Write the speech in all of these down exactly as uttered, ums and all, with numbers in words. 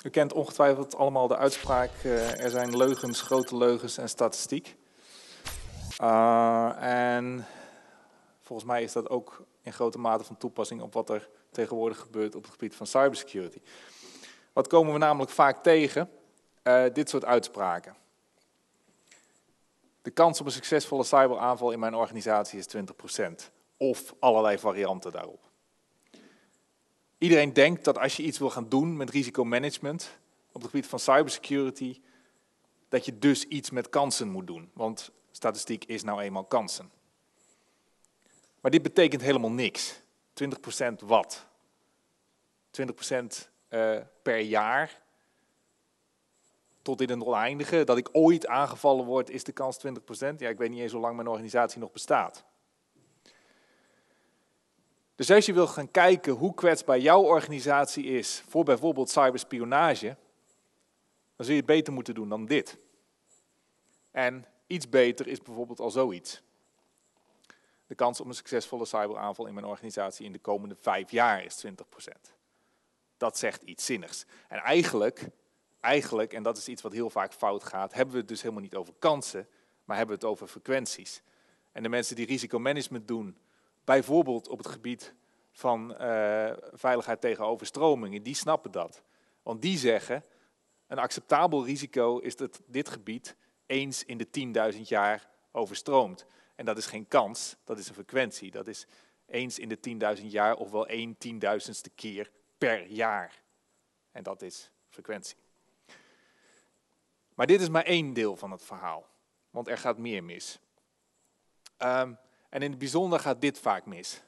U kent ongetwijfeld allemaal de uitspraak, uh, er zijn leugens, grote leugens en statistiek. Uh, en volgens mij is dat ook in grote mate van toepassing op wat er tegenwoordig gebeurt op het gebied van cybersecurity. Wat komen we namelijk vaak tegen? Uh, dit soort uitspraken. De kans op een succesvolle cyberaanval in mijn organisatie is twintig procent. Of allerlei varianten daarop. Iedereen denkt dat als je iets wil gaan doen met risicomanagement op het gebied van cybersecurity, dat je dus iets met kansen moet doen. Want statistiek is nou eenmaal kansen. Maar dit betekent helemaal niks. twintig procent wat? twintig procent uh, per jaar tot in het oneindige. Dat ik ooit aangevallen word, is de kans twintig procent. Ja, ik weet niet eens hoe lang mijn organisatie nog bestaat. Dus als je wil gaan kijken hoe kwetsbaar jouw organisatie is voor bijvoorbeeld cyberspionage, dan zul je het beter moeten doen dan dit. En iets beter is bijvoorbeeld al zoiets. De kans op een succesvolle cyberaanval in mijn organisatie in de komende vijf jaar is twintig procent. Dat zegt iets zinnigs. En eigenlijk, eigenlijk, en dat is iets wat heel vaak fout gaat, hebben we het dus helemaal niet over kansen, maar hebben we het over frequenties. En de mensen die risicomanagement doen, bijvoorbeeld op het gebied van uh, veiligheid tegen overstromingen, die snappen dat. Want die zeggen, een acceptabel risico is dat dit gebied eens in de tienduizend jaar overstroomt. En dat is geen kans, dat is een frequentie. Dat is eens in de tienduizend jaar, ofwel één tienduizendste keer per jaar. En dat is frequentie. Maar dit is maar één deel van het verhaal, want er gaat meer mis. Um, En in het bijzonder gaat dit vaak mis.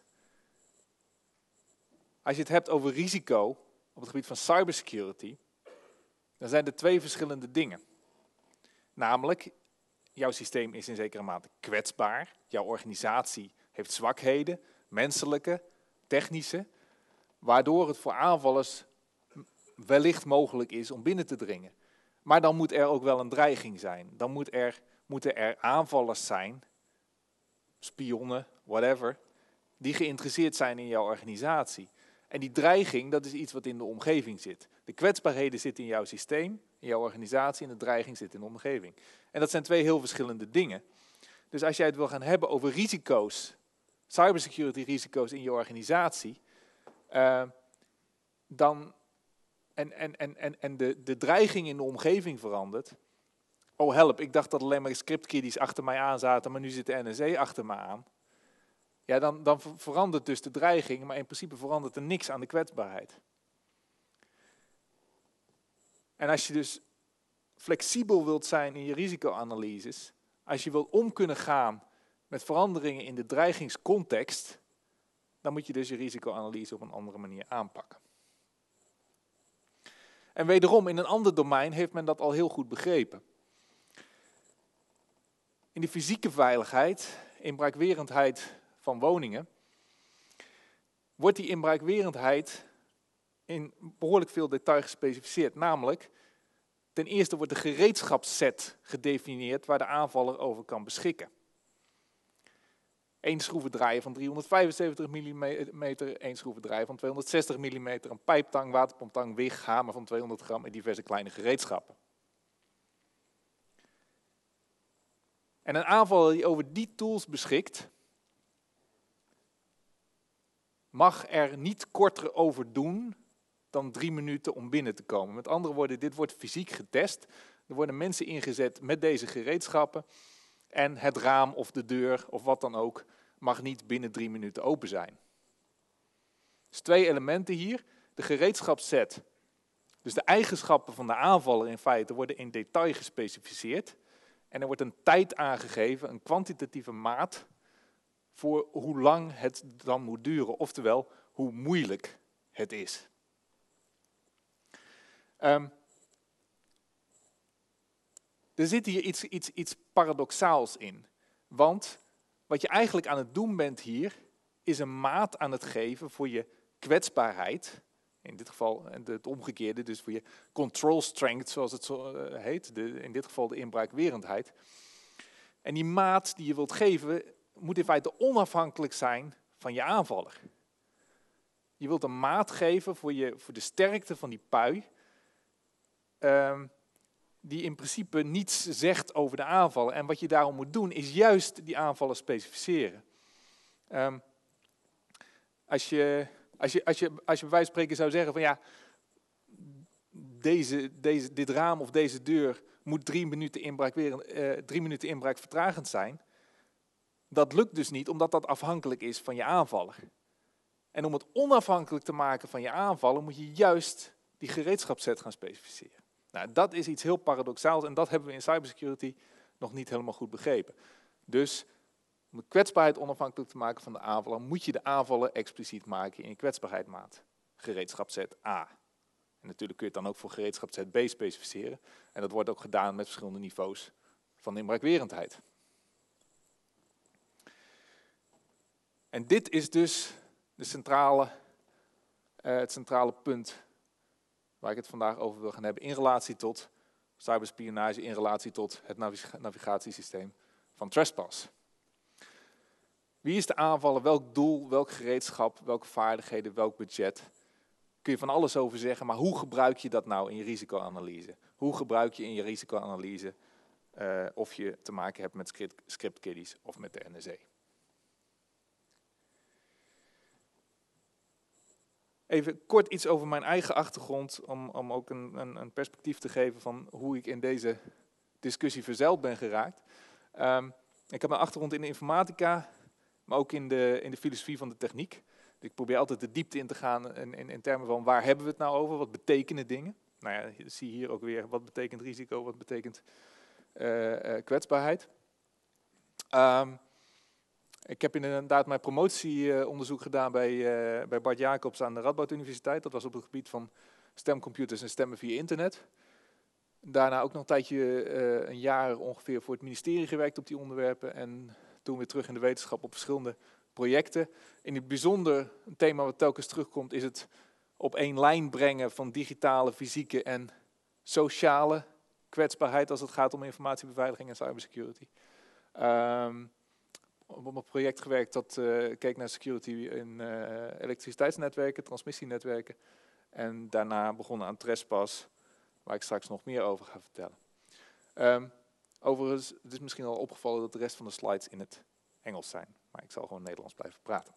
Als je het hebt over risico op het gebied van cybersecurity, dan zijn er twee verschillende dingen. Namelijk, jouw systeem is in zekere mate kwetsbaar. Jouw organisatie heeft zwakheden, menselijke, technische, waardoor het voor aanvallers wellicht mogelijk is om binnen te dringen. Maar dan moet er ook wel een dreiging zijn. Dan moet er, moeten er aanvallers zijn, spionnen, whatever, die geïnteresseerd zijn in jouw organisatie. En die dreiging, dat is iets wat in de omgeving zit. De kwetsbaarheden zitten in jouw systeem, in jouw organisatie, en de dreiging zit in de omgeving. En dat zijn twee heel verschillende dingen. Dus als jij het wil gaan hebben over risico's, cybersecurity risico's in je organisatie, uh, dan, en, en, en, en, en de, de dreiging in de omgeving verandert. Oh help, ik dacht dat alleen maar scriptkiddies achter mij aan zaten, maar nu zit de N S A achter me aan. Ja, dan, dan verandert dus de dreiging, maar in principe verandert er niks aan de kwetsbaarheid. En als je dus flexibel wilt zijn in je risicoanalyses, als je wilt om kunnen gaan met veranderingen in de dreigingscontext, dan moet je dus je risicoanalyse op een andere manier aanpakken. En wederom, in een ander domein heeft men dat al heel goed begrepen. In de fysieke veiligheid, inbraakwerendheid van woningen, wordt die inbraakwerendheid in behoorlijk veel detail gespecificeerd. Namelijk, ten eerste wordt de gereedschapsset gedefinieerd waar de aanvaller over kan beschikken. Eén schroevendraaier van driehonderdvijfenzeventig millimeter, één schroevendraaier van tweehonderdzestig millimeter, een pijptang, waterpomptang, wig, hamer van tweehonderd gram en diverse kleine gereedschappen. En een aanvaller die over die tools beschikt, mag er niet korter over doen dan drie minuten om binnen te komen. Met andere woorden, dit wordt fysiek getest. Er worden mensen ingezet met deze gereedschappen en het raam of de deur of wat dan ook mag niet binnen drie minuten open zijn. Dus twee elementen hier. De gereedschapsset, dus de eigenschappen van de aanvaller in feite, worden in detail gespecificeerd. En er wordt een tijd aangegeven, een kwantitatieve maat, voor hoe lang het dan moet duren. Oftewel, hoe moeilijk het is. Um, er zit hier iets, iets, iets paradoxaals in. Want wat je eigenlijk aan het doen bent hier, is een maat aan het geven voor je kwetsbaarheid. In dit geval het omgekeerde, dus voor je control strength, zoals het zo heet. De, in dit geval de inbraakwerendheid. En die maat die je wilt geven, moet in feite onafhankelijk zijn van je aanvaller. Je wilt een maat geven voor, je, voor de sterkte van die pui, um, die in principe niets zegt over de aanvallen. En wat je daarom moet doen, is juist die aanvallen specificeren. Um, als, je, als, je, als, je, als je bij wijze van spreken zou zeggen van ja, deze, deze, dit raam of deze deur moet drie minuten inbraak, weer, uh, drie minuten inbraak vertragend zijn. Dat lukt dus niet, omdat dat afhankelijk is van je aanvaller. En om het onafhankelijk te maken van je aanvallen, moet je juist die gereedschapsset gaan specificeren. Nou, dat is iets heel paradoxaals en dat hebben we in cybersecurity nog niet helemaal goed begrepen. Dus om de kwetsbaarheid onafhankelijk te maken van de aanvaller, moet je de aanvallen expliciet maken in je kwetsbaarheidsmaat. Gereedschapsset A. En natuurlijk kun je het dan ook voor gereedschapsset B specificeren. En dat wordt ook gedaan met verschillende niveaus van inbraakwerendheid. En dit is dus de centrale, uh, het centrale punt waar ik het vandaag over wil gaan hebben in relatie tot cyberspionage, in relatie tot het navigatiesysteem van Trespass. Wie is de aanvaller, welk doel, welk gereedschap, welke vaardigheden, welk budget? Kun je van alles over zeggen, maar hoe gebruik je dat nou in je risicoanalyse? Hoe gebruik je in je risicoanalyse uh, of je te maken hebt met script, script kiddies of met de N S A? Even kort iets over mijn eigen achtergrond, om, om ook een, een, een perspectief te geven van hoe ik in deze discussie verzeild ben geraakt. Um, ik heb mijn achtergrond in de informatica, maar ook in de, in de filosofie van de techniek. Ik probeer altijd de diepte in te gaan in, in, in termen van waar hebben we het nou over, wat betekenen dingen. Nou ja, je ziet hier ook weer wat betekent risico, wat betekent uh, uh, kwetsbaarheid. Um, Ik heb inderdaad mijn promotieonderzoek gedaan bij, uh, bij Bart Jacobs aan de Radboud Universiteit. Dat was op het gebied van stemcomputers en stemmen via internet. Daarna ook nog een tijdje, uh, een jaar ongeveer, voor het ministerie gewerkt op die onderwerpen. En toen weer terug in de wetenschap op verschillende projecten. In het bijzonder, een thema wat telkens terugkomt, is het op één lijn brengen van digitale, fysieke en sociale kwetsbaarheid als het gaat om informatiebeveiliging en cybersecurity. Um, op een project gewerkt dat uh, keek naar security in uh, elektriciteitsnetwerken, transmissienetwerken. En daarna begonnen aan Trespass, waar ik straks nog meer over ga vertellen. Um, overigens, het is misschien al opgevallen dat de rest van de slides in het Engels zijn. Maar ik zal gewoon Nederlands blijven praten.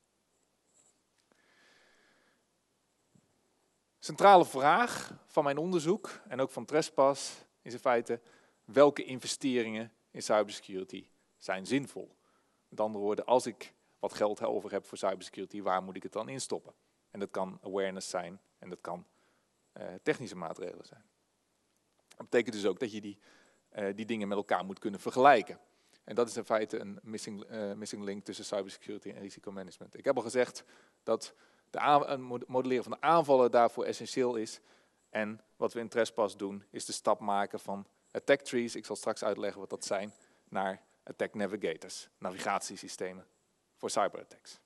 Centrale vraag van mijn onderzoek en ook van Trespass is in feite: welke investeringen in cybersecurity zijn zinvol? Met andere woorden, als ik wat geld over heb voor cybersecurity, waar moet ik het dan instoppen? En dat kan awareness zijn en dat kan uh, technische maatregelen zijn. Dat betekent dus ook dat je die, uh, die dingen met elkaar moet kunnen vergelijken. En dat is in feite een missing, uh, missing link tussen cybersecurity en risicomanagement. Ik heb al gezegd dat de aan, modelleren van de aanvallen daarvoor essentieel is. En wat we in Trespass doen, is de stap maken van attack trees, ik zal straks uitleggen wat dat zijn, naar attack navigators, navigatiesystemen voor cyberattacks.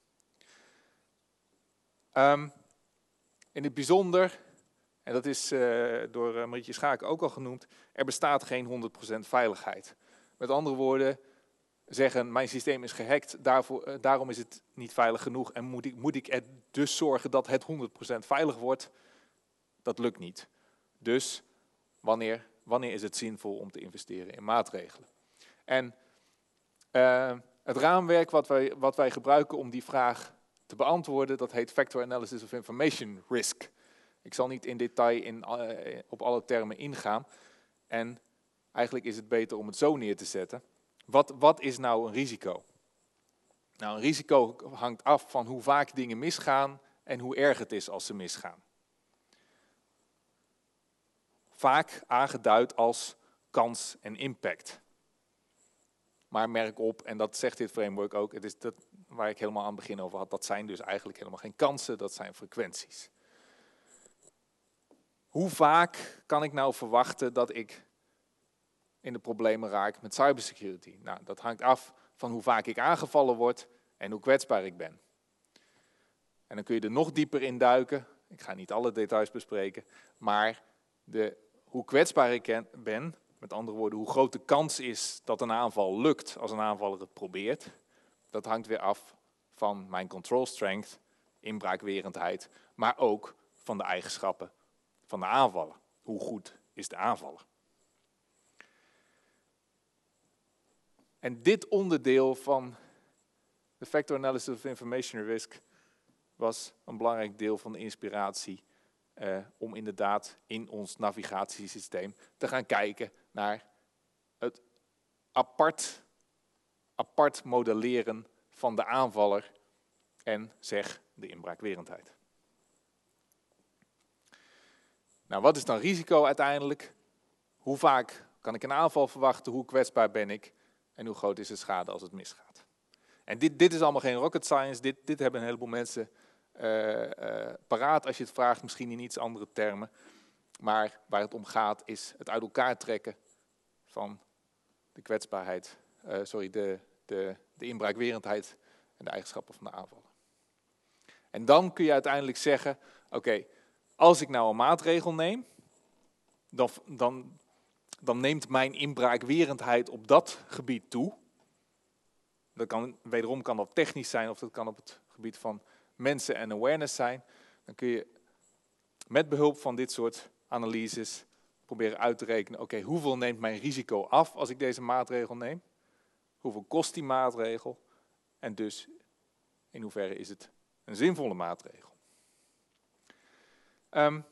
Um, in het bijzonder, en dat is uh, door uh, Marietje Schaken ook al genoemd, er bestaat geen honderd procent veiligheid. Met andere woorden, zeggen mijn systeem is gehackt, daarvoor, uh, daarom is het niet veilig genoeg en moet ik, moet ik er dus zorgen dat het honderd procent veilig wordt. Dat lukt niet. Dus wanneer, wanneer is het zinvol om te investeren in maatregelen? En uh, het raamwerk wat wij, wat wij gebruiken om die vraag te beantwoorden, dat heet Factor Analysis of Information Risk. Ik zal niet in detail in, uh, op alle termen ingaan. En eigenlijk is het beter om het zo neer te zetten. Wat, wat is nou een risico? Nou, een risico hangt af van hoe vaak dingen misgaan en hoe erg het is als ze misgaan. Vaak aangeduid als kans en impact. Maar merk op, en dat zegt dit framework ook, het is dat waar ik helemaal aan het begin over had, dat zijn dus eigenlijk helemaal geen kansen, dat zijn frequenties. Hoe vaak kan ik nou verwachten dat ik in de problemen raak met cybersecurity? Nou, dat hangt af van hoe vaak ik aangevallen word en hoe kwetsbaar ik ben. En dan kun je er nog dieper in duiken. Ik ga niet alle details bespreken, maar de, hoe kwetsbaar ik ben, met andere woorden, hoe groot de kans is dat een aanval lukt als een aanvaller het probeert, dat hangt weer af van mijn control strength, inbraakwerendheid, maar ook van de eigenschappen van de aanvaller. hoe goed is de aanvaller. En dit onderdeel van de Factor Analysis of Information Risk was een belangrijk deel van de inspiratie uh, om inderdaad in ons navigatiesysteem te gaan kijken naar het apart, apart modelleren van de aanvaller en zeg de inbraakwerendheid. Nou, wat is dan risico uiteindelijk? Hoe vaak kan ik een aanval verwachten? Hoe kwetsbaar ben ik? En hoe groot is de schade als het misgaat? En dit, dit is allemaal geen rocket science. Dit, dit hebben een heleboel mensen uh, uh, paraat als je het vraagt. Misschien in iets andere termen. Maar waar het om gaat is het uit elkaar trekken van de kwetsbaarheid. Uh, sorry, de, de, de inbraakwerendheid en de eigenschappen van de aanvaller. En dan kun je uiteindelijk zeggen, oké, okay, als ik nou een maatregel neem, dan, dan, dan neemt mijn inbraakwerendheid op dat gebied toe. Dat kan, wederom kan dat technisch zijn of dat kan op het gebied van mensen en awareness zijn. Dan kun je met behulp van dit soort analyses proberen uit te rekenen, oké, okay, hoeveel neemt mijn risico af als ik deze maatregel neem? Hoeveel kost die maatregel? En dus in hoeverre is het een zinvolle maatregel? Um,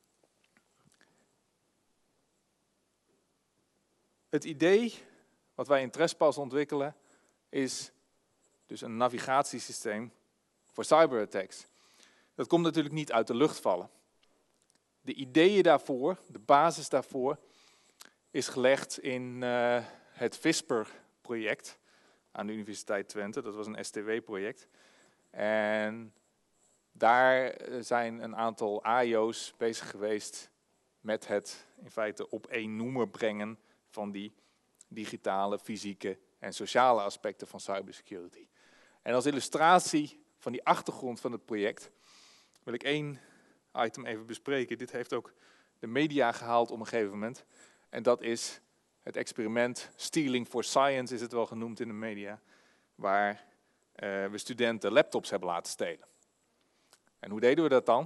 het idee wat wij in Trespass ontwikkelen is dus een navigatiesysteem voor cyberattacks. Dat komt natuurlijk niet uit de lucht vallen. De ideeën daarvoor, de basis daarvoor, is gelegd in uh, het VISPER-project aan de Universiteit Twente. Dat was een S T W-project. En daar zijn een aantal A I O's bezig geweest met het in feite op één noemer brengen van die digitale, fysieke en sociale aspecten van cybersecurity. En als illustratie van die achtergrond van het project wil ik één item even bespreken. Dit heeft ook de media gehaald op een gegeven moment. En dat is het experiment Stealing for Science, is het wel genoemd in de media, waar uh, we studenten laptops hebben laten stelen. En hoe deden we dat dan?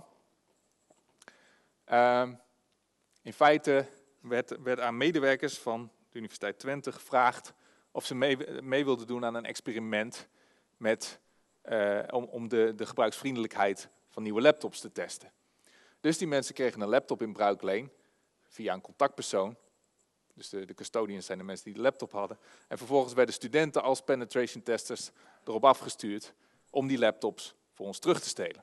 Uh, in feite werd, werd aan medewerkers van de Universiteit Twente gevraagd of ze mee, mee wilden doen aan een experiment met, uh, om, om de, de gebruiksvriendelijkheid van nieuwe laptops te testen. Dus die mensen kregen een laptop in bruikleen via een contactpersoon. Dus de, de custodians zijn de mensen die de laptop hadden. En vervolgens werden studenten als penetration testers erop afgestuurd om die laptops voor ons terug te stelen.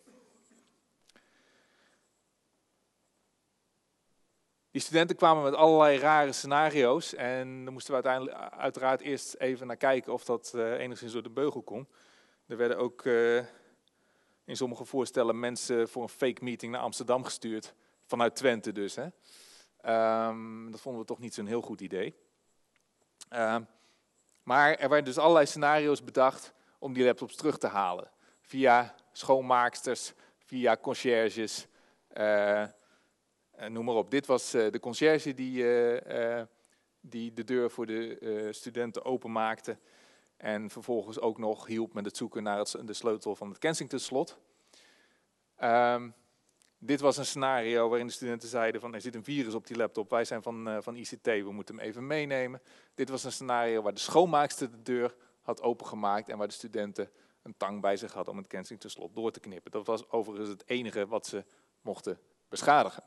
Die studenten kwamen met allerlei rare scenario's en daar moesten we uiteindelijk uiteraard eerst even naar kijken of dat uh, enigszins door de beugel kon. Er werden ook uh, in sommige voorstellen mensen voor een fake meeting naar Amsterdam gestuurd, vanuit Twente dus. Hè. Um, dat vonden we toch niet zo'n heel goed idee. Uh, maar er werden dus allerlei scenario's bedacht om die laptops terug te halen. Via schoonmaaksters, via conciërges. Uh, Uh, noem maar op. Dit was uh, de conciërge die, uh, uh, die de deur voor de uh, studenten openmaakte. En vervolgens ook nog hielp met het zoeken naar het, de sleutel van het Kensington-slot. Um, dit was een scenario waarin de studenten zeiden van er zit een virus op die laptop. Wij zijn van, uh, van I C T, we moeten hem even meenemen. Dit was een scenario waar de schoonmaakster de deur had opengemaakt en waar de studenten een tang bij zich hadden om het Kensington-slot door te knippen. Dat was overigens het enige wat ze mochten beschadigen.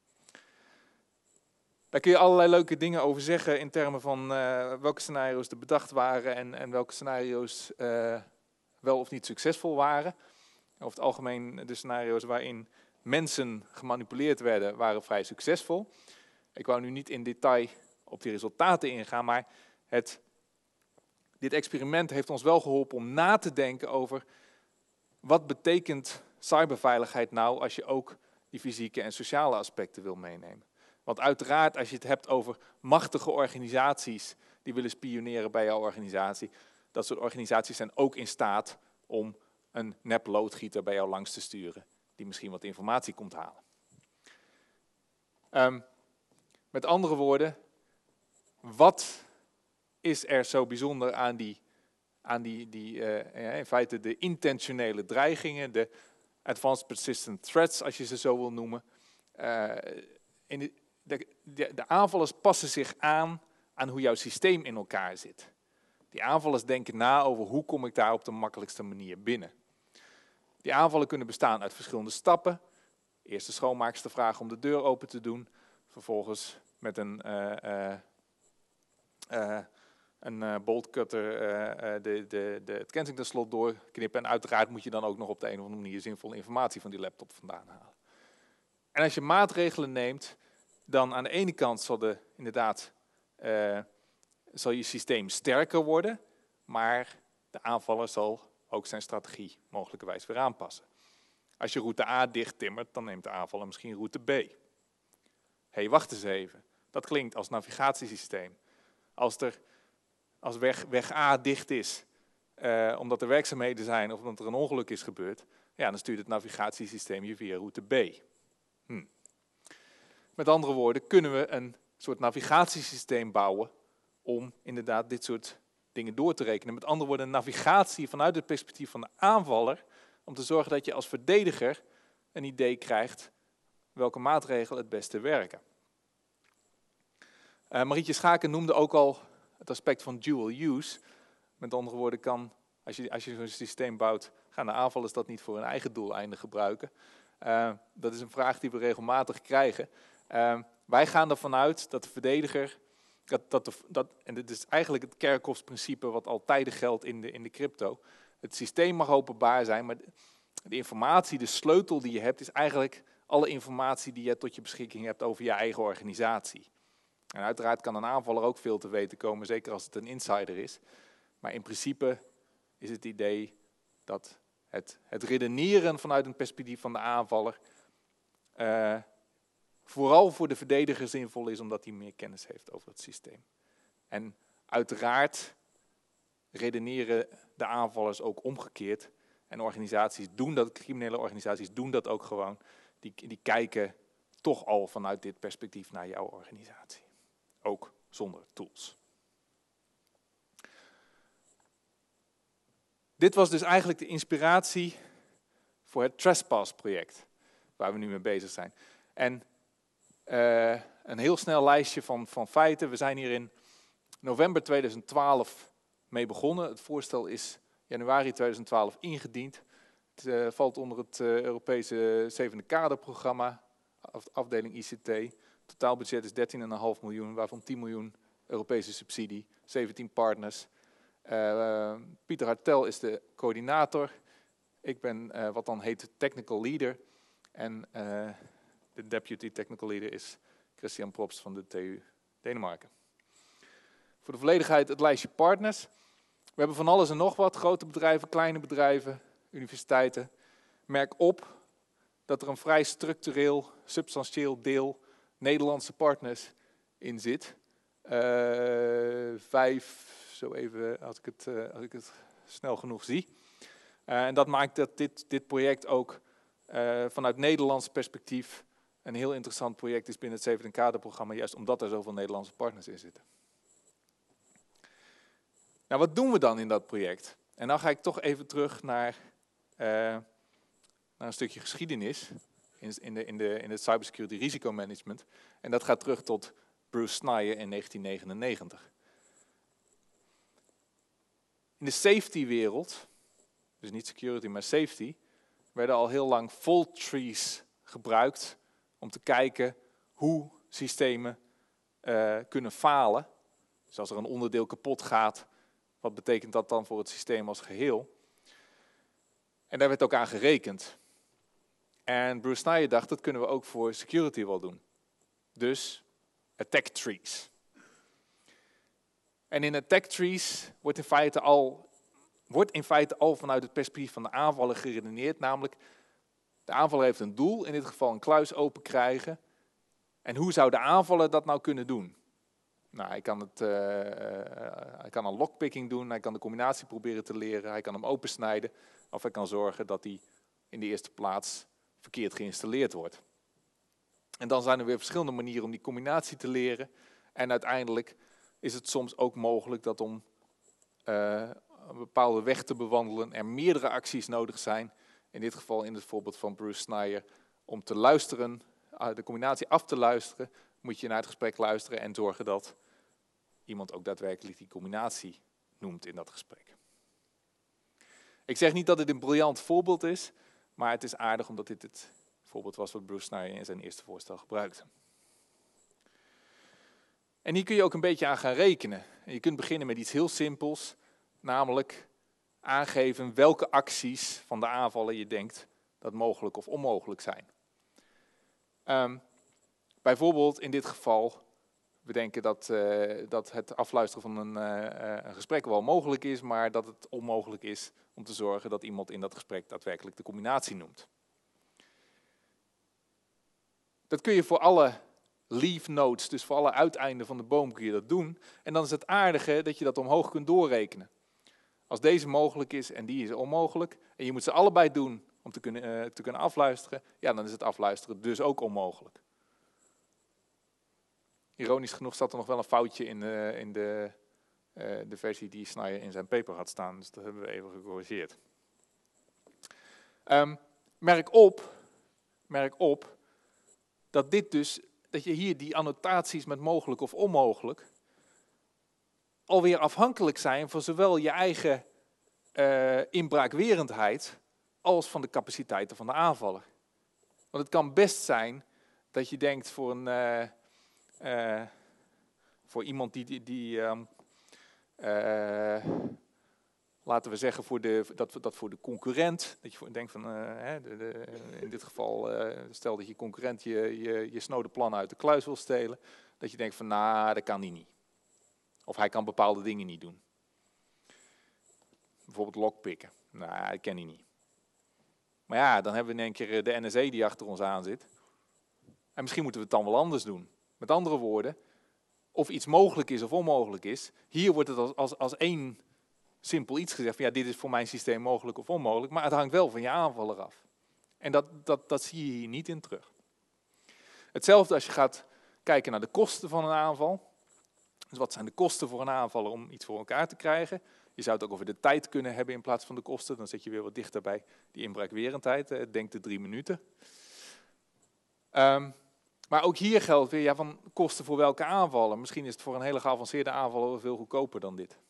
Daar kun je allerlei leuke dingen over zeggen in termen van uh, welke scenario's er bedacht waren en, en welke scenario's uh, wel of niet succesvol waren. Over het algemeen de scenario's waarin mensen gemanipuleerd werden, waren vrij succesvol. Ik wou nu niet in detail op die resultaten ingaan, maar het, dit experiment heeft ons wel geholpen om na te denken over wat betekent cyberveiligheid nou als je ook die fysieke en sociale aspecten wil meenemen. Want uiteraard, als je het hebt over machtige organisaties die willen spioneren bij jouw organisatie, dat soort organisaties zijn ook in staat om een nep loodgieter bij jou langs te sturen, die misschien wat informatie komt halen. Um, met andere woorden, wat is er zo bijzonder aan die, aan die, die uh, in feite de intentionele dreigingen, de advanced persistent threats, als je ze zo wil noemen. Uh, in de, De de, de aanvallers passen zich aan aan hoe jouw systeem in elkaar zit. Die aanvallers denken na over hoe kom ik daar op de makkelijkste manier binnen. Die aanvallen kunnen bestaan uit verschillende stappen. Eerst de schoonmaakster vragen om de deur open te doen. Vervolgens met een, uh, uh, uh, een uh, boltcutter uh, uh, de, de, de, het Kensington-slot doorknippen. En uiteraard moet je dan ook nog op de een of andere manier zinvolle informatie van die laptop vandaan halen. En als je maatregelen neemt, dan aan de ene kant zal, de, inderdaad, uh, zal je systeem sterker worden, maar de aanvaller zal ook zijn strategie mogelijkerwijs weer aanpassen. Als je route A dicht timmert, dan neemt de aanvaller misschien route B. Hé, hey, wacht eens even. Dat klinkt als navigatiesysteem. Als, er, als weg, weg A dicht is, uh, omdat er werkzaamheden zijn of omdat er een ongeluk is gebeurd, ja, dan stuurt het navigatiesysteem je via route B. Hm. Met andere woorden, kunnen we een soort navigatiesysteem bouwen om inderdaad dit soort dingen door te rekenen. Met andere woorden, navigatie vanuit het perspectief van de aanvaller, om te zorgen dat je als verdediger een idee krijgt welke maatregelen het beste werken. Uh, Marietje Schaken noemde ook al het aspect van dual use. Met andere woorden, kan, als je, als je zo'n systeem bouwt, gaan de aanvallers dat niet voor hun eigen doeleinden gebruiken. Uh, dat is een vraag die we regelmatig krijgen. Uh, wij gaan ervan uit dat de verdediger, dat, dat de, dat, en dit is eigenlijk het Kerkhoffs-principe wat al tijden geldt in de, in de crypto. Het systeem mag openbaar zijn, maar de, de informatie, de sleutel die je hebt, is eigenlijk alle informatie die je tot je beschikking hebt over je eigen organisatie. En uiteraard kan een aanvaller ook veel te weten komen, zeker als het een insider is. Maar in principe is het idee dat het, het redeneren vanuit een perspectief van de aanvaller uh, vooral voor de verdediger zinvol is, omdat hij meer kennis heeft over het systeem. En uiteraard redeneren de aanvallers ook omgekeerd. En organisaties doen dat, criminele organisaties doen dat ook gewoon. Die, die kijken toch al vanuit dit perspectief naar jouw organisatie. Ook zonder tools. Dit was dus eigenlijk de inspiratie voor het Trespass-project, waar we nu mee bezig zijn. En uh, een heel snel lijstje van, van feiten. We zijn hier in november tweeduizend twaalf mee begonnen. Het voorstel is januari tweeduizend twaalf ingediend. Het uh, valt onder het uh, Europese zevende kaderprogramma, afdeling I C T. Totaalbudget is dertien komma vijf miljoen, waarvan tien miljoen Europese subsidie, zeventien partners. Uh, Pieter Hartel is de coördinator. Ik ben uh, wat dan heet technical leader. En uh, de deputy technical leader is Christian Probst van de T U Denemarken. Voor de volledigheid het lijstje partners. We hebben van alles en nog wat. Grote bedrijven, kleine bedrijven, universiteiten. Merk op dat er een vrij structureel, substantieel deel Nederlandse partners in zit. Uh, vijf, zo even als ik het, uh, als ik het snel genoeg zie. Uh, en dat maakt dat dit, dit project ook uh, vanuit Nederlands perspectief een heel interessant project is binnen het zevende kaderprogramma, juist omdat er zoveel Nederlandse partners in zitten. Nou, wat doen we dan in dat project? En dan ga ik toch even terug naar, uh, naar een stukje geschiedenis in, in, de, in, de, in het cybersecurity risicomanagement. En dat gaat terug tot Bruce Schneier in negentien negenennegentig. In de safety-wereld, dus niet security, maar safety, werden al heel lang fault trees gebruikt om te kijken hoe systemen uh, kunnen falen. Dus als er een onderdeel kapot gaat, wat betekent dat dan voor het systeem als geheel? En daar werd ook aan gerekend. En Bruce Schneier dacht, dat kunnen we ook voor security wel doen. Dus attack trees. En in attack trees wordt in feite al, wordt in feite al vanuit het perspectief van de aanvaller geredeneerd. Namelijk, de aanvaller heeft een doel, in dit geval een kluis open krijgen. En hoe zou de aanvaller dat nou kunnen doen? Nou, hij kan, het, uh, uh, hij kan een lockpicking doen, hij kan de combinatie proberen te leren, hij kan hem opensnijden. Of hij kan zorgen dat hij in de eerste plaats verkeerd geïnstalleerd wordt. En dan zijn er weer verschillende manieren om die combinatie te leren. En uiteindelijk is het soms ook mogelijk dat om uh, een bepaalde weg te bewandelen er meerdere acties nodig zijn. In dit geval in het voorbeeld van Bruce Schneier, om te luisteren, uh, de combinatie af te luisteren, moet je naar het gesprek luisteren en zorgen dat iemand ook daadwerkelijk die combinatie noemt in dat gesprek. Ik zeg niet dat dit een briljant voorbeeld is, maar het is aardig omdat dit het voorbeeld was wat Bruce Schneier in zijn eerste voorstel gebruikte. En hier kun je ook een beetje aan gaan rekenen. En je kunt beginnen met iets heel simpels, namelijk aangeven welke acties van de aanvallen je denkt dat mogelijk of onmogelijk zijn. Um, bijvoorbeeld in dit geval, we denken dat, uh, dat het afluisteren van een, uh, een gesprek wel mogelijk is, maar dat het onmogelijk is om te zorgen dat iemand in dat gesprek daadwerkelijk de combinatie noemt. Dat kun je voor alle leaf nodes, dus voor alle uiteinden van de boom kun je dat doen. En dan is het aardige dat je dat omhoog kunt doorrekenen. Als deze mogelijk is en die is onmogelijk, en je moet ze allebei doen om te kunnen, uh, te kunnen afluisteren, ja, dan is het afluisteren dus ook onmogelijk. Ironisch genoeg zat er nog wel een foutje in, uh, in de, uh, de versie die Schneier in zijn paper had staan, dus dat hebben we even gecorrigeerd. Um, merk op, merk op dat dit dus, dat je hier die annotaties met mogelijk of onmogelijk alweer afhankelijk zijn van zowel je eigen uh, inbraakwerendheid als van de capaciteiten van de aanvaller. Want het kan best zijn dat je denkt voor een uh, uh, voor iemand die, die, die um, uh, laten we zeggen voor de, dat, dat voor de concurrent, dat je denkt van, uh, hè, de, de, in dit geval, uh, stel dat je concurrent je, je, je snode plan uit de kluis wil stelen, dat je denkt van, nou, dat kan hij niet. Of hij kan bepaalde dingen niet doen. Bijvoorbeeld lockpicken. Nou, dat ken hij niet. Maar ja, dan hebben we in één keer de N S A die achter ons aan zit. En misschien moeten we het dan wel anders doen. Met andere woorden, of iets mogelijk is of onmogelijk is, hier wordt het als, als, als één simpel iets gezegd van ja, dit is voor mijn systeem mogelijk of onmogelijk, maar het hangt wel van je aanvaller af. En dat, dat, dat zie je hier niet in terug. Hetzelfde als je gaat kijken naar de kosten van een aanval. Dus wat zijn de kosten voor een aanvaller om iets voor elkaar te krijgen? Je zou het ook over de tijd kunnen hebben in plaats van de kosten. Dan zit je weer wat dichter bij die inbraakwerendheid. Denk de drie minuten. Um, maar ook hier geldt weer ja, van kosten voor welke aanvaller. Misschien is het voor een hele geavanceerde aanvaller veel goedkoper dan dit.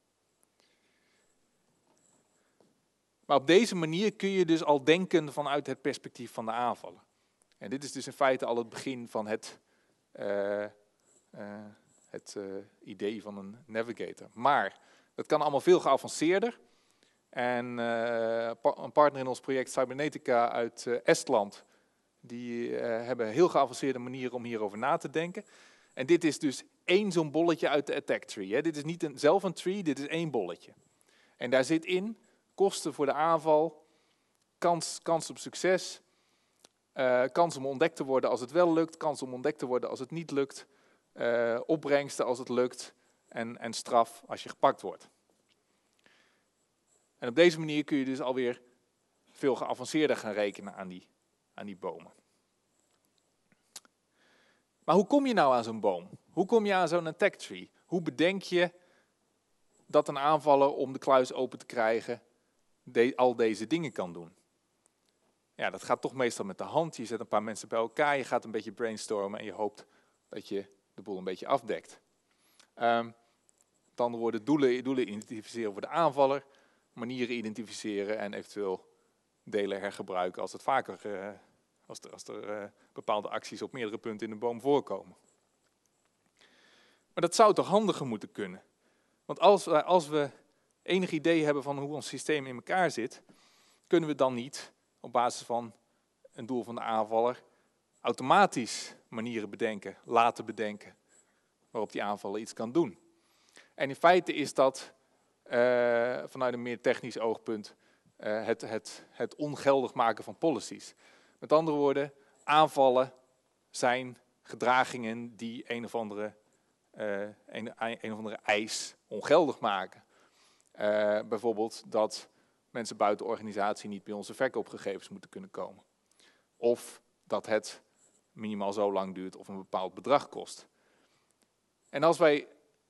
Maar op deze manier kun je dus al denken vanuit het perspectief van de aanvaller. En dit is dus in feite al het begin van het, uh, uh, het uh, idee van een navigator. Maar dat kan allemaal veel geavanceerder. En uh, een partner in ons project Cybernetica uit uh, Estland, die uh, hebben heel geavanceerde manieren om hierover na te denken. En dit is dus één zo'n bolletje uit de attack tree. Hè. Dit is niet een, zelf een tree, dit is één bolletje. En daar zit in kosten voor de aanval, kans, kans op succes, uh, kans om ontdekt te worden als het wel lukt, kans om ontdekt te worden als het niet lukt, uh, opbrengsten als het lukt en, en straf als je gepakt wordt. En op deze manier kun je dus alweer veel geavanceerder gaan rekenen aan die, aan die bomen. Maar hoe kom je nou aan zo'n boom? Hoe kom je aan zo'n attack tree? Hoe bedenk je dat een aanvaller om de kluis open te krijgen de, al deze dingen kan doen? Ja, dat gaat toch meestal met de hand. Je zet een paar mensen bij elkaar, je gaat een beetje brainstormen en je hoopt dat je de boel een beetje afdekt. Um, met andere woorden, doelen, doelen identificeren voor de aanvaller, manieren identificeren en eventueel delen hergebruiken als het vaker, uh, als er, als er uh, bepaalde acties op meerdere punten in de boom voorkomen. Maar dat zou toch handiger moeten kunnen? Want als, uh, als we enig idee hebben van hoe ons systeem in elkaar zit, kunnen we dan niet op basis van een doel van de aanvaller automatisch manieren bedenken, laten bedenken, waarop die aanvaller iets kan doen. En in feite is dat uh, vanuit een meer technisch oogpunt uh, het, het, het ongeldig maken van policies. Met andere woorden, aanvallen zijn gedragingen die een of andere, uh, een, een of andere eis ongeldig maken. Uh, bijvoorbeeld dat mensen buiten de organisatie niet bij onze verkoopgegevens moeten kunnen komen. Of dat het minimaal zo lang duurt of een bepaald bedrag kost. En als wij,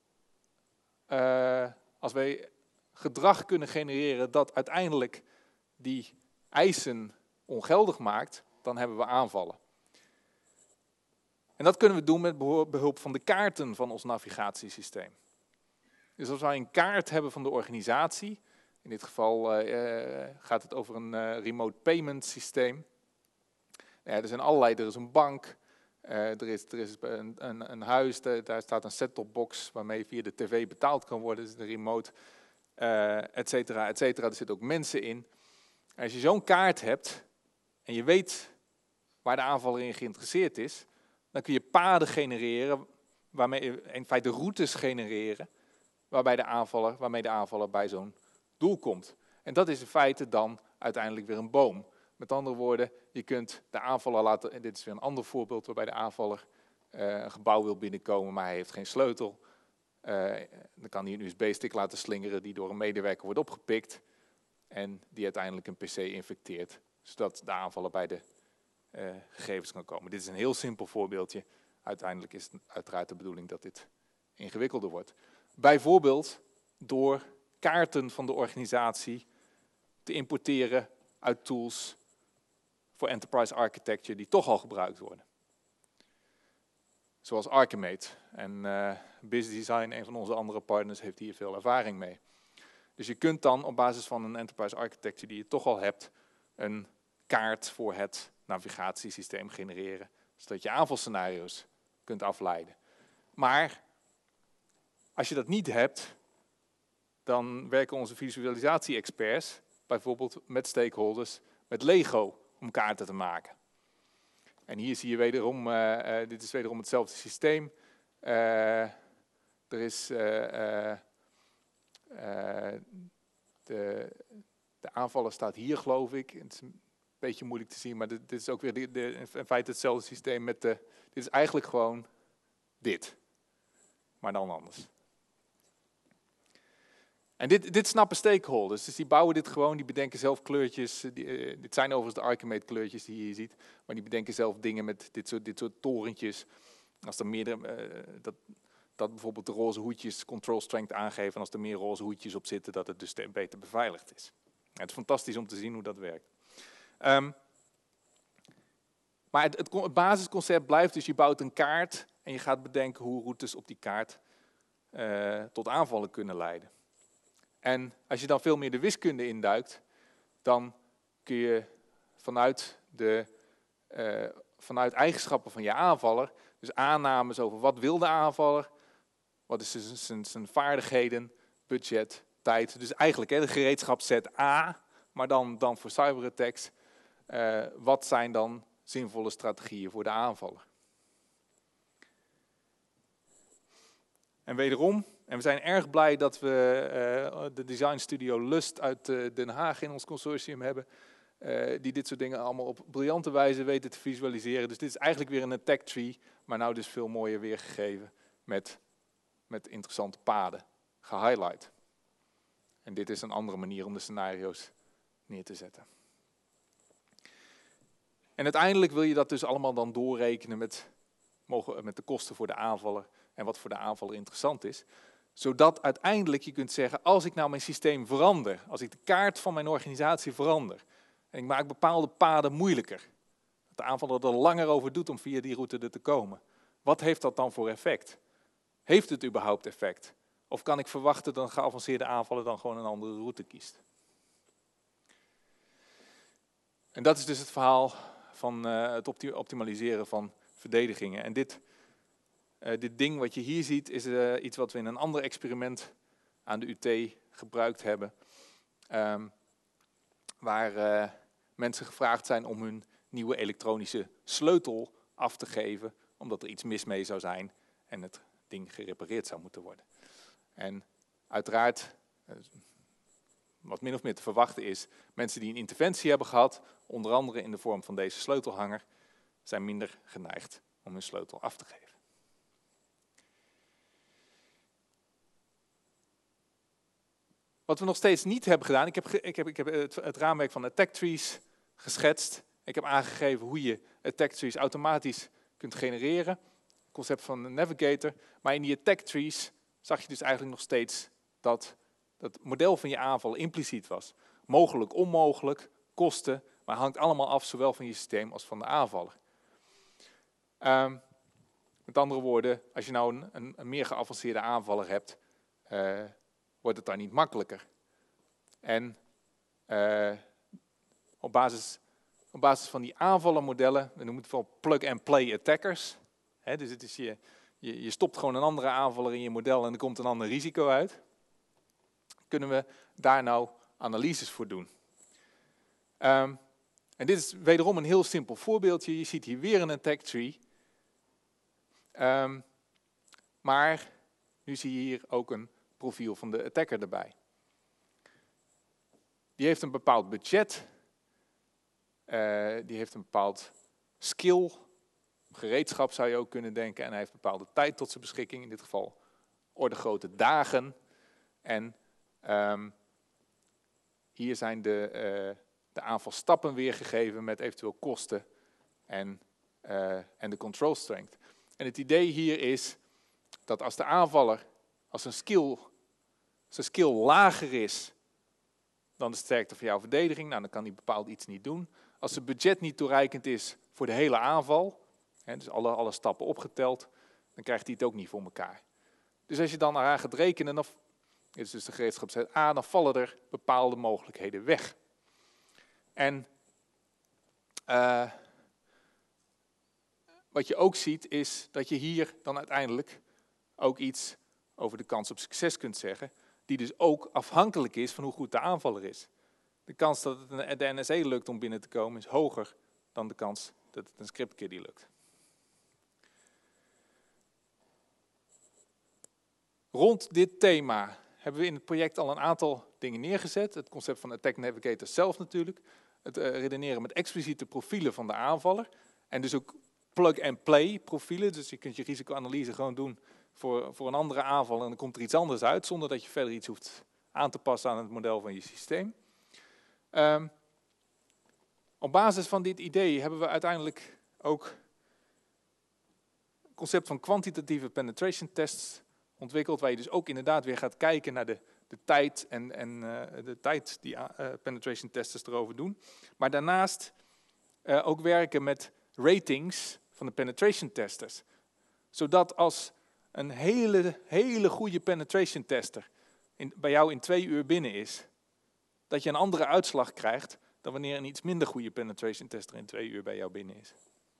uh, als wij gedrag kunnen genereren dat uiteindelijk die eisen ongeldig maakt, dan hebben we aanvallen. En dat kunnen we doen met behulp van de kaarten van ons navigatiesysteem. Dus als wij een kaart hebben van de organisatie, in dit geval uh, gaat het over een uh, remote payment systeem. Ja, er zijn allerlei, er is een bank, uh, er, is, er is een, een, een huis, de, daar staat een set-top box waarmee via de tv betaald kan worden, dus de remote, uh, et cetera, et cetera. Er zitten ook mensen in. En als je zo'n kaart hebt en je weet waar de aanvaller in geïnteresseerd is, dan kun je paden genereren, waarmee je in feite routes genereren, waarbij de aanvaller, waarmee de aanvaller bij zo'n doel komt. En dat is in feite dan uiteindelijk weer een boom. Met andere woorden, je kunt de aanvaller laten, en dit is weer een ander voorbeeld waarbij de aanvaller uh, een gebouw wil binnenkomen, maar hij heeft geen sleutel. Uh, dan kan hij een U S B-stick laten slingeren die door een medewerker wordt opgepikt en die uiteindelijk een P C infecteert, zodat de aanvaller bij de uh, gegevens kan komen. Dit is een heel simpel voorbeeldje. Uiteindelijk is het uiteraard de bedoeling dat dit ingewikkelder wordt. Bijvoorbeeld door kaarten van de organisatie te importeren uit tools voor enterprise architecture die toch al gebruikt worden. Zoals Archimate. En uh, Business Design, een van onze andere partners, heeft hier veel ervaring mee. Dus je kunt dan op basis van een enterprise architecture die je toch al hebt, een kaart voor het navigatiesysteem genereren, zodat je aanvalscenario's kunt afleiden. Maar als je dat niet hebt, dan werken onze visualisatie-experts bijvoorbeeld met stakeholders, met Lego, om kaarten te maken. En hier zie je wederom, uh, uh, dit is wederom hetzelfde systeem. Uh, er is uh, uh, uh, de, de aanvaller staat hier, geloof ik. Het is een beetje moeilijk te zien, maar dit, dit is ook weer de, de, in feite hetzelfde systeem met de. Dit is eigenlijk gewoon dit, maar dan anders. En dit, dit snappen stakeholders, dus die bouwen dit gewoon, die bedenken zelf kleurtjes. Die, uh, dit zijn overigens de Archimate kleurtjes die je hier ziet, maar die bedenken zelf dingen met dit soort, dit soort torentjes. Als er meerdere, uh, dat, dat bijvoorbeeld de roze hoedjes control strength aangeven, en als er meer roze hoedjes op zitten, dat het dus beter beveiligd is. Het is fantastisch om te zien hoe dat werkt. Um, maar het, het, het basisconcept blijft dus, je bouwt een kaart en je gaat bedenken hoe routes op die kaart uh, tot aanvallen kunnen leiden. En als je dan veel meer de wiskunde induikt, dan kun je vanuit, de, uh, vanuit eigenschappen van je aanvaller, dus aannames over wat wil de aanvaller, wat is zijn, zijn, zijn vaardigheden, budget, tijd. Dus eigenlijk hè, de gereedschapsset A, maar dan, dan voor cyberattacks. Uh, wat zijn dan zinvolle strategieën voor de aanvaller? En wederom, en we zijn erg blij dat we uh, de design studio Lust uit uh, Den Haag in ons consortium hebben, uh, die dit soort dingen allemaal op briljante wijze weten te visualiseren. Dus dit is eigenlijk weer een attack tree, maar nou dus veel mooier weergegeven met, met interessante paden, gehighlight. En dit is een andere manier om de scenario's neer te zetten. En uiteindelijk wil je dat dus allemaal dan doorrekenen met, met de kosten voor de aanvaller en wat voor de aanvaller interessant is. Zodat uiteindelijk je kunt zeggen, als ik nou mijn systeem verander, als ik de kaart van mijn organisatie verander en ik maak bepaalde paden moeilijker, dat de aanvaller er langer over doet om via die route er te komen. Wat heeft dat dan voor effect? Heeft het überhaupt effect? Of kan ik verwachten dat een geavanceerde aanvaller dan gewoon een andere route kiest? En dat is dus het verhaal van uh, het opti- optimaliseren van verdedigingen. En dit, uh, dit ding wat je hier ziet is uh, iets wat we in een ander experiment aan de U T gebruikt hebben. Um, waar uh, mensen gevraagd zijn om hun nieuwe elektronische sleutel af te geven, omdat er iets mis mee zou zijn en het ding gerepareerd zou moeten worden. En uiteraard, wat min of meer te verwachten is, mensen die een interventie hebben gehad, onder andere in de vorm van deze sleutelhanger, zijn minder geneigd om hun sleutel af te geven. Wat we nog steeds niet hebben gedaan, ik heb, ik heb, ik heb het, het raamwerk van attack trees geschetst. Ik heb aangegeven hoe je attack trees automatisch kunt genereren. Het concept van een navigator. Maar in die attack trees zag je dus eigenlijk nog steeds dat dat model van je aanval impliciet was. Mogelijk, onmogelijk, kosten, maar hangt allemaal af zowel van je systeem als van de aanvaller. Um, Met andere woorden, als je nou een, een, een meer geavanceerde aanvaller hebt, uh, wordt het dan niet makkelijker. En uh, op, basis, op basis van die aanvallermodellen, we noemen het wel plug-and-play attackers. Hè, dus het is je, je, je stopt gewoon een andere aanvaller in je model en er komt een ander risico uit. Kunnen we daar nou analyses voor doen? Um, en dit is wederom een heel simpel voorbeeldje. Je ziet hier weer een attack tree. Um, maar nu zie je hier ook een profiel van de attacker erbij. Die heeft een bepaald budget. Uh, die heeft een bepaald skill. Gereedschap zou je ook kunnen denken. En hij heeft bepaalde tijd tot zijn beschikking. In dit geval orde grote dagen. En um, hier zijn de, uh, de aanvalstappen weergegeven met eventueel kosten en, uh, en de control strength. En het idee hier is dat als de aanvaller, als zijn skill, zijn skill lager is dan de sterkte van jouw verdediging, nou, dan kan hij bepaald iets niet doen. Als zijn budget niet toereikend is voor de hele aanval, hè, dus alle, alle stappen opgeteld, dan krijgt hij het ook niet voor elkaar. Dus als je dan eraan gaat rekenen, dan, dit is dus de gereedschapsset A, dan vallen er bepaalde mogelijkheden weg. En uh, wat je ook ziet is dat je hier dan uiteindelijk ook iets over de kans op succes kunt zeggen, die dus ook afhankelijk is van hoe goed de aanvaller is. De kans dat het de N S A lukt om binnen te komen is hoger dan de kans dat het een scriptkiddie lukt. Rond dit thema hebben we in het project al een aantal dingen neergezet. Het concept van Attack Navigator zelf natuurlijk. Het uh, redeneren met expliciete profielen van de aanvaller. En dus ook plug-and-play profielen. Dus je kunt je risicoanalyse gewoon doen voor, voor een andere aanval en dan komt er iets anders uit, zonder dat je verder iets hoeft aan te passen aan het model van je systeem. Um, op basis van dit idee hebben we uiteindelijk ook het concept van kwantitatieve penetration tests ontwikkeld, waar je dus ook inderdaad weer gaat kijken naar de, de tijd en, en uh, de tijd die uh, penetration testers erover doen. Maar daarnaast uh, ook werken met ratings van de penetration testers. Zodat als een hele, hele goede penetration tester in, bij jou in twee uur binnen is, dat je een andere uitslag krijgt dan wanneer een iets minder goede penetration tester in twee uur bij jou binnen is.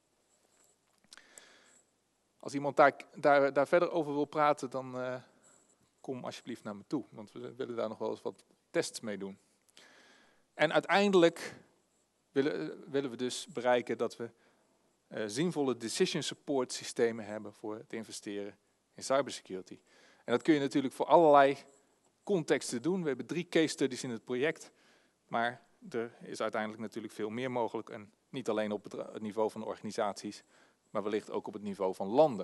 Als iemand daar, daar, daar verder over wil praten, dan uh, kom alsjeblieft naar me toe, want we willen daar nog wel eens wat tests mee doen. En uiteindelijk willen, willen we dus bereiken dat we uh, zinvolle decision support systemen hebben voor het investeren in cybersecurity. En dat kun je natuurlijk voor allerlei contexten doen. We hebben drie case studies in het project, maar er is uiteindelijk natuurlijk veel meer mogelijk. En niet alleen op het niveau van de organisaties, maar wellicht ook op het niveau van landen.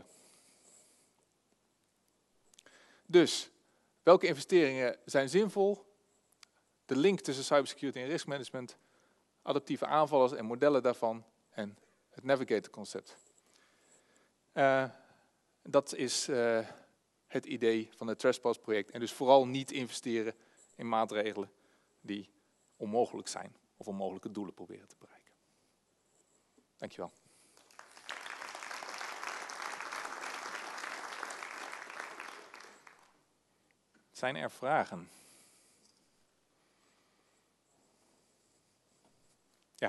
Dus, welke investeringen zijn zinvol? De link tussen cybersecurity en risk management, adaptieve aanvallers en modellen daarvan en het Navigator concept. Uh, dat is uh, het idee van het Trespass project. En dus vooral niet investeren in maatregelen die onmogelijk zijn of onmogelijke doelen proberen te bereiken. Dankjewel. Zijn er vragen? Ja.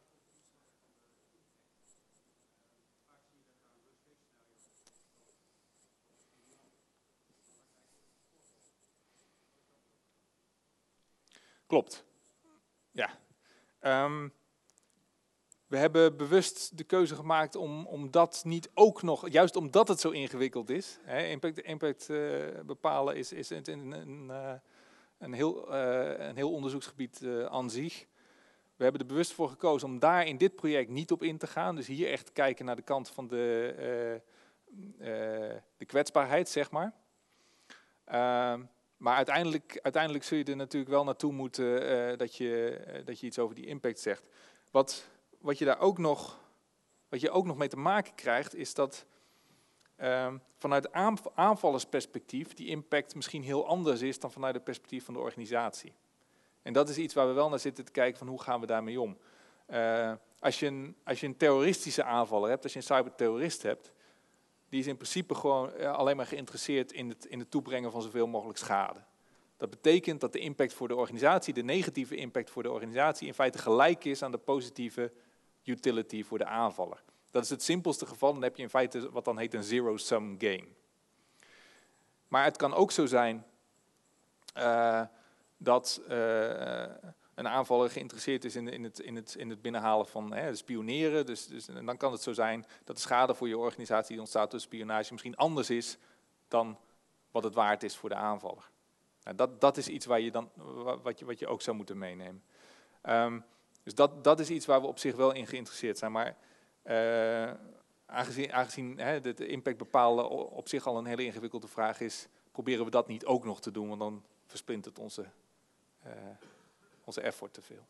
Klopt. Ja. Um, we hebben bewust de keuze gemaakt om, om dat niet ook nog, juist omdat het zo ingewikkeld is, hè, impact, impact uh, bepalen is, is een, een, een, uh, een, heel, uh, een heel onderzoeksgebied uh, aan zich. We hebben er bewust voor gekozen om daar in dit project niet op in te gaan. Dus hier echt kijken naar de kant van de, uh, uh, de kwetsbaarheid, zeg maar. Uh, maar uiteindelijk, uiteindelijk zul je er natuurlijk wel naartoe moeten uh, dat, je, uh, dat je iets over die impact zegt. Wat, wat je daar ook nog, wat je ook nog mee te maken krijgt, is dat uh, vanuit aanvallersperspectief die impact misschien heel anders is dan vanuit het perspectief van de organisatie. En dat is iets waar we wel naar zitten te kijken van hoe gaan we daarmee om. Uh, als, je een, als je een terroristische aanvaller hebt, als je een cyberterrorist hebt, die is in principe gewoon uh, alleen maar geïnteresseerd in het, in het toebrengen van zoveel mogelijk schade. Dat betekent dat de impact voor de organisatie, de negatieve impact voor de organisatie, in feite gelijk is aan de positieve utility voor de aanvaller. Dat is het simpelste geval, dan heb je in feite wat dan heet een zero-sum game. Maar het kan ook zo zijn uh, dat uh, een aanvaller geïnteresseerd is in, in, het, in, het, in het binnenhalen van hè, spioneren. Dus, dus, en dan kan het zo zijn dat de schade voor je organisatie die ontstaat door spionage misschien anders is dan wat het waard is voor de aanvaller. Nou, dat, dat is iets waar je dan, wat, je, wat je ook zou moeten meenemen. Um, dus dat, dat is iets waar we op zich wel in geïnteresseerd zijn. Maar uh, aangezien, aangezien hè, de, de impact bepalen op zich al een hele ingewikkelde vraag is, proberen we dat niet ook nog te doen, want dan versplint het onze, uh, onze effort te veel.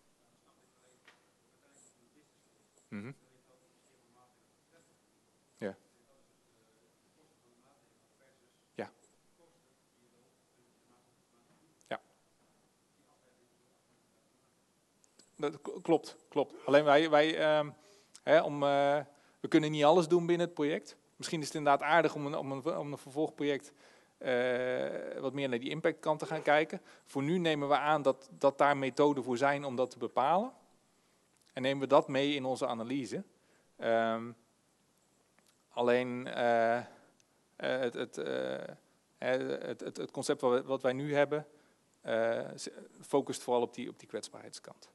Mm-hmm. Ja. Ja. Ja. Dat klopt, klopt. Alleen wij, wij um, hè, om, uh, we kunnen niet alles doen binnen het project. Misschien is het inderdaad aardig om een, om een, om een vervolgproject uh, wat meer naar die impactkant te gaan kijken. Voor nu nemen we aan dat, dat daar methoden voor zijn om dat te bepalen. En nemen we dat mee in onze analyse. Um, alleen uh, uh, het, het, uh, het, het, het concept wat, wat wij nu hebben, uh, focust vooral op die, op die kwetsbaarheidskant.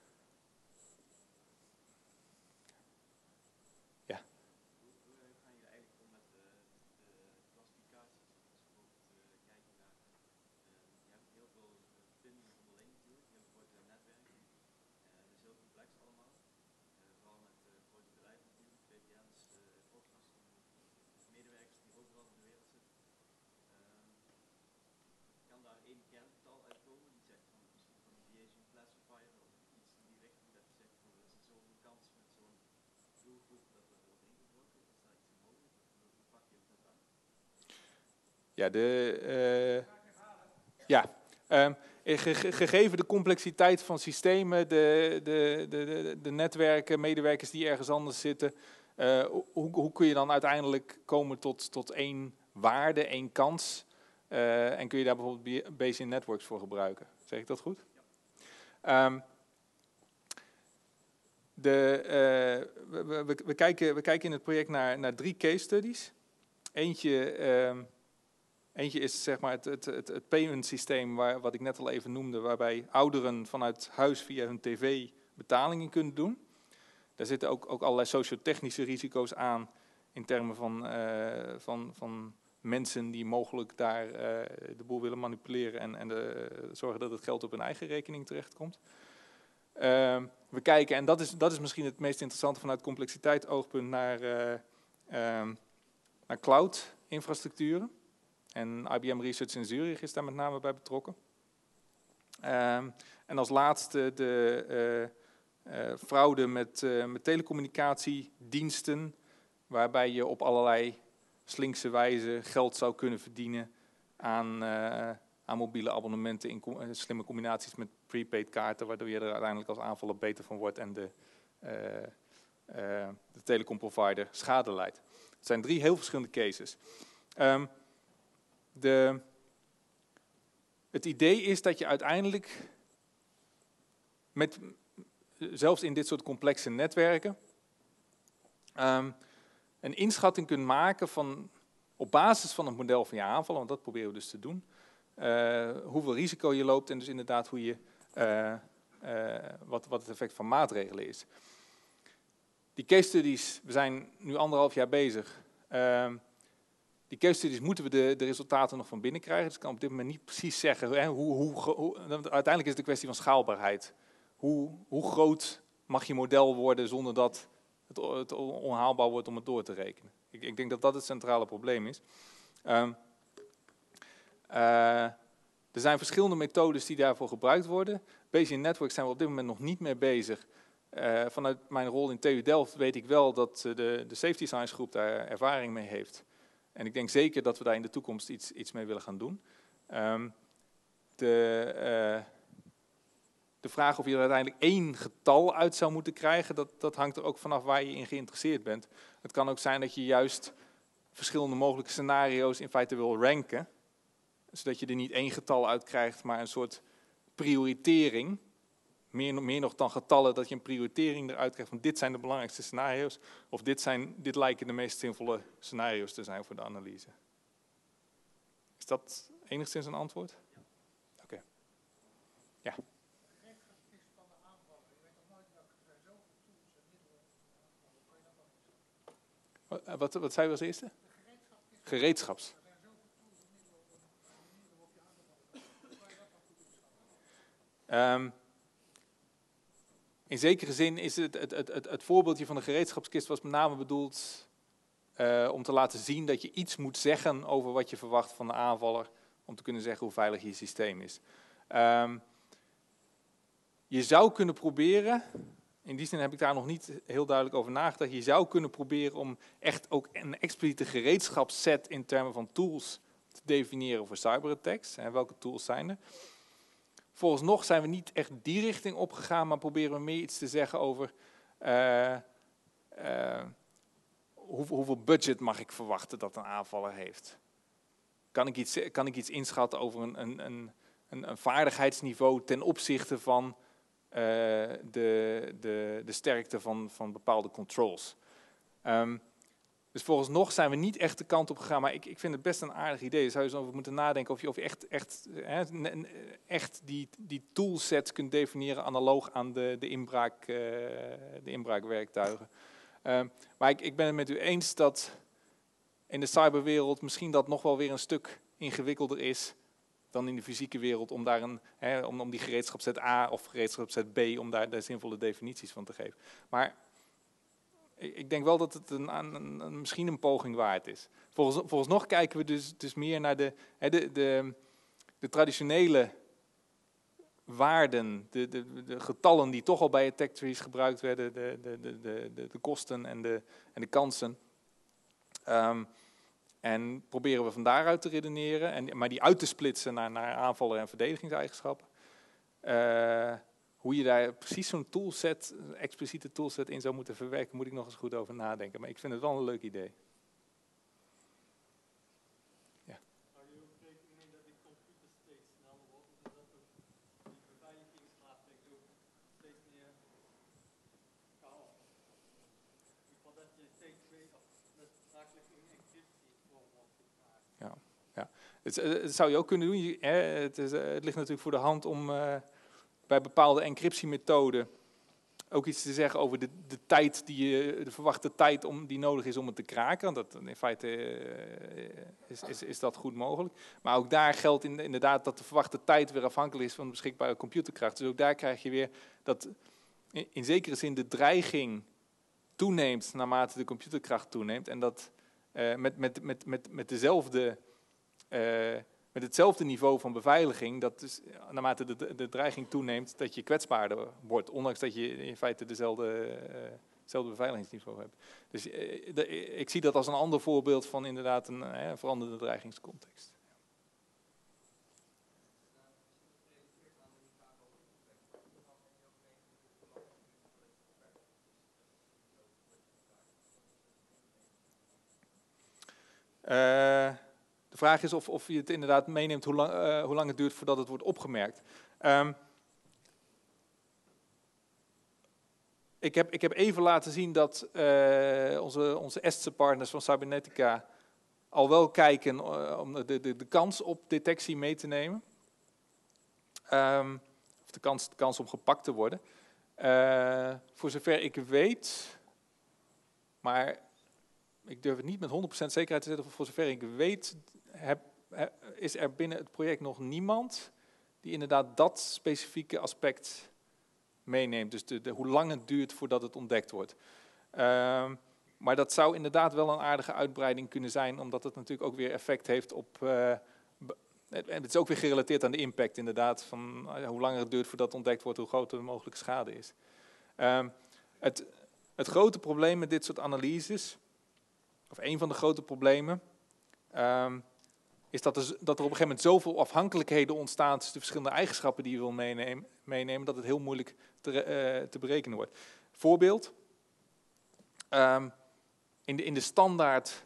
Ja. Hoe gaan jullie eigenlijk om met de, de klassificaties? Dus bijvoorbeeld uh, kijken naar, uh, je hebt heel veel verbindingen onderling natuurlijk, heel veel grote netwerken. Uh, dat is heel complex allemaal. Uh, vooral met uh, grote bedrijven natuurlijk, V P N's, uh, opslags, medewerkers die overal in de wereld zitten. Um, kan daar één kerngetal uitkomen die zegt van misschien van een Bayesian classifier of iets in die richting dat je zegt van er is zoveel kans met zo'n doelgroep dat er wordt ingebroken? Is daar iets mogelijk? Hoe pak je dat aan? Ja, de, uh, ja. Um, ge gegeven de complexiteit van systemen, de, de, de, de, de netwerken, medewerkers die ergens anders zitten, uh, hoe, hoe kun je dan uiteindelijk komen tot, tot één waarde, één kans? Uh, en kun je daar bijvoorbeeld Bayesian networks voor gebruiken? Zeg ik dat goed? Ja. Um, de, uh, we, we, we, kijken, we kijken in het project naar, naar drie case studies. Eentje... Um, Eentje is zeg maar het, het, het, het payment systeem waar, wat ik net al even noemde, waarbij ouderen vanuit huis via hun tv betalingen kunnen doen. Daar zitten ook, ook allerlei sociotechnische risico's aan in termen van, uh, van, van mensen die mogelijk daar uh, de boel willen manipuleren en, en de, uh, zorgen dat het geld op hun eigen rekening terechtkomt. Uh, we kijken, en dat is, dat is misschien het meest interessante vanuit complexiteit oogpunt, naar, uh, uh, naar cloud infrastructuren. En I B M Research in Zurich is daar met name bij betrokken. Um, en als laatste de uh, uh, fraude met, uh, met telecommunicatiediensten, waarbij je op allerlei slinkse wijze geld zou kunnen verdienen aan, uh, aan mobiele abonnementen in com uh, slimme combinaties met prepaid kaarten, waardoor je er uiteindelijk als aanvaller beter van wordt en de, uh, uh, de telecomprovider schade leidt. Het zijn drie heel verschillende cases. Um, De, het idee is dat je uiteindelijk, met, zelfs in dit soort complexe netwerken, um, een inschatting kunt maken van, op basis van het model van je aanvallen, want dat proberen we dus te doen, uh, hoeveel risico je loopt en dus inderdaad hoe je, uh, uh, wat, wat het effect van maatregelen is. Die case studies, we zijn nu anderhalf jaar bezig. Uh, Die case studies moeten we de, de resultaten nog van binnen krijgen. Dus ik kan op dit moment niet precies zeggen. Hè, hoe, hoe, hoe, uiteindelijk is het een kwestie van schaalbaarheid. Hoe, hoe groot mag je model worden zonder dat het, het onhaalbaar wordt om het door te rekenen? Ik, ik denk dat dat het centrale probleem is. Um, uh, er zijn verschillende methodes die daarvoor gebruikt worden. Bayesian networks zijn we op dit moment nog niet mee bezig. Uh, vanuit mijn rol in T U Delft weet ik wel dat de, de Safety Science groep daar ervaring mee heeft. En ik denk zeker dat we daar in de toekomst iets, iets mee willen gaan doen. Um, de, uh, de vraag of je er uiteindelijk één getal uit zou moeten krijgen, dat, dat hangt er ook vanaf waar je in geïnteresseerd bent. Het kan ook zijn dat je juist verschillende mogelijke scenario's in feite wil ranken, zodat je er niet één getal uit krijgt, maar een soort prioritering. Meer, meer nog dan getallen, dat je een prioritering eruit krijgt van dit zijn de belangrijkste scenario's, of dit, zijn, dit lijken de meest zinvolle scenario's te zijn voor de analyse. Is dat enigszins een antwoord? Oké. Okay. Ja. Wat, wat zei u als eerste? Gereedschaps. Um, in zekere zin is het, het, het, het, het voorbeeldje van de gereedschapskist was met name bedoeld uh, om te laten zien dat je iets moet zeggen over wat je verwacht van de aanvaller, om te kunnen zeggen hoe veilig je systeem is. Um, je zou kunnen proberen, in die zin heb ik daar nog niet heel duidelijk over nagedacht, je zou kunnen proberen om echt ook een expliciete gereedschapsset in termen van tools te definiëren voor cyberattacks. En welke tools zijn er? Vooralsnog zijn we niet echt die richting opgegaan, maar proberen we meer iets te zeggen over uh, uh, hoe, hoeveel budget mag ik verwachten dat een aanvaller heeft. Kan ik iets, kan ik iets inschatten over een, een, een, een vaardigheidsniveau ten opzichte van uh, de, de, de sterkte van, van bepaalde controls. Um, Dus vooralsnog zijn we niet echt de kant op gegaan, maar ik, ik vind het best een aardig idee. Daar zou je eens over moeten nadenken of je, of je echt, echt, hè, echt die, die toolset kunt definiëren analoog aan de, de, inbraak, uh, de inbraakwerktuigen. Uh, maar ik, ik ben het met u eens dat in de cyberwereld misschien dat nog wel weer een stuk ingewikkelder is dan in de fysieke wereld om, daar een, hè, om, om die gereedschapset A of gereedschapset B, om daar de zinvolle definities van te geven. Maar ik denk wel dat het een, een, een, misschien een poging waard is. Volgens, volgens kijken we dus, dus meer naar de, de, de, de traditionele waarden, de, de, de getallen die toch al bij attack trees gebruikt werden, de, de, de, de, de kosten en de, en de kansen. Um, en proberen we van daaruit te redeneren, en, maar die uit te splitsen naar, naar aanvallen en verdedigingseigenschappen. Uh, Hoe je daar precies zo'n toolset, een expliciete toolset in zou moeten verwerken, moet ik nog eens goed over nadenken. Maar ik vind het wel een leuk idee. Ja. Hou je ook rekening mee dat die computer steeds sneller wordt, zodat ook die beveiligingsmaatregelen ook steeds meer chaos. In ieder geval dat je steeds meer dat zakelijk in encryptie voor wordt gevraagd. Ja, ja. Het, het zou je ook kunnen doen. Je, hè, het, is, het ligt natuurlijk voor de hand om uh, bij bepaalde encryptiemethoden ook iets te zeggen over de, de tijd die je, de verwachte tijd om, die nodig is om het te kraken. Dat, in feite uh, is, is, is dat goed mogelijk. Maar ook daar geldt in, inderdaad dat de verwachte tijd weer afhankelijk is van de beschikbare computerkracht. Dus ook daar krijg je weer dat in, in zekere zin de dreiging toeneemt naarmate de computerkracht toeneemt. En dat uh, met, met, met, met, met dezelfde... Uh, met hetzelfde niveau van beveiliging, dat is, naarmate de, de dreiging toeneemt, dat je kwetsbaarder wordt, ondanks dat je in feite dezelfde, uh, hetzelfde beveiligingsniveau hebt. Dus uh, de, ik zie dat als een ander voorbeeld van inderdaad een uh, veranderde dreigingscontext. Uh, De vraag is of, of je het inderdaad meeneemt hoe lang, uh, hoe lang het duurt voordat het wordt opgemerkt. Um, ik, heb, ik heb even laten zien dat uh, onze, onze Estse partners van Cybernetica al wel kijken uh, om de, de, de kans op detectie mee te nemen. Um, of de kans, de kans om gepakt te worden. Uh, voor zover ik weet, maar ik durf het niet met honderd procent zekerheid te zeggen, voor zover ik weet, heb, heb, is er binnen het project nog niemand die inderdaad dat specifieke aspect meeneemt. Dus de, de, hoe lang het duurt voordat het ontdekt wordt. Uh, maar dat zou inderdaad wel een aardige uitbreiding kunnen zijn, omdat het natuurlijk ook weer effect heeft op... Uh, het is ook weer gerelateerd aan de impact inderdaad, van uh, hoe langer het duurt voordat het ontdekt wordt, hoe groter de mogelijke schade is. Uh, het, het grote probleem met dit soort analyses, of een van de grote problemen, um, is dat er, dat er op een gegeven moment zoveel afhankelijkheden ontstaan tussen de verschillende eigenschappen die je wil meenemen, meenemen dat het heel moeilijk te, uh, te berekenen wordt. Voorbeeld, um, in, de, in de standaard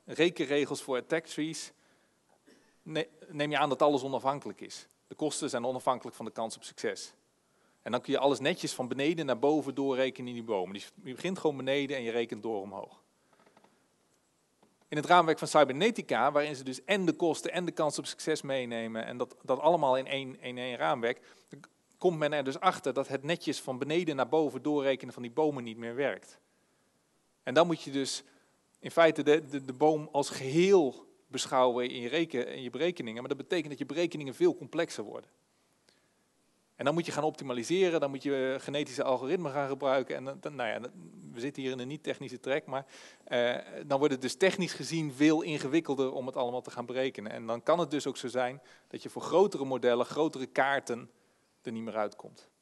rekenregels voor attack trees, neem je aan dat alles onafhankelijk is. De kosten zijn onafhankelijk van de kans op succes. En dan kun je alles netjes van beneden naar boven doorrekenen in die bomen. Dus je begint gewoon beneden en je rekent door omhoog. In het raamwerk van Cybernetica, waarin ze dus en de kosten en de kans op succes meenemen, en dat, dat allemaal in één, in één raamwerk, komt men er dus achter dat het netjes van beneden naar boven doorrekenen van die bomen niet meer werkt. En dan moet je dus in feite de, de, de boom als geheel beschouwen in je, reken, in je berekeningen, maar dat betekent dat je berekeningen veel complexer worden. En dan moet je gaan optimaliseren, dan moet je genetische algoritmen gaan gebruiken. En dan, nou ja, we zitten hier in een niet-technische track, maar uh, dan wordt het dus technisch gezien veel ingewikkelder om het allemaal te gaan berekenen. En dan kan het dus ook zo zijn dat je voor grotere modellen, grotere kaarten er niet meer uitkomt.